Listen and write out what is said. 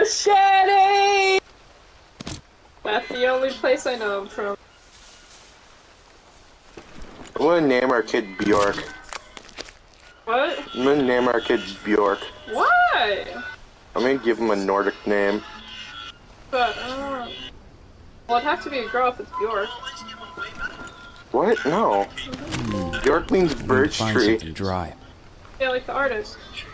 Machete! That's the only place I know him from. I'm gonna name our kid Bjork. What? I'm gonna name our kid Bjork. Why? I'm gonna give him a Nordic name. But, well, it'd have to be a girl if it's Bjork. What? No. Bjork means birch Find tree. something dry. Yeah, like the artist.